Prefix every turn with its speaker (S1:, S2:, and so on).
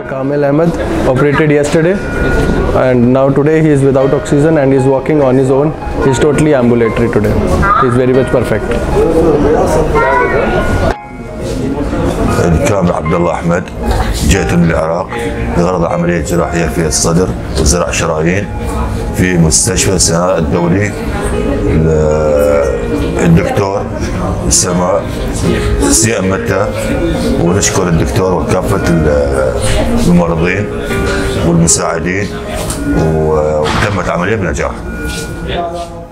S1: Kamil Ahmed operated yesterday, and now today he is without oxygen and is walking on his own. He is totally ambulatory today. He is very much perfect.
S2: كامل عبد الله احمد، جئت من العراق بغرض عمليه جراحيه في الصدر وزرع شرايين في مستشفى سناء الدولي. الدكتور سماء سيئ متى، ونشكر الدكتور وكافه الممرضين والمساعدين، وتمت عمليه بنجاح.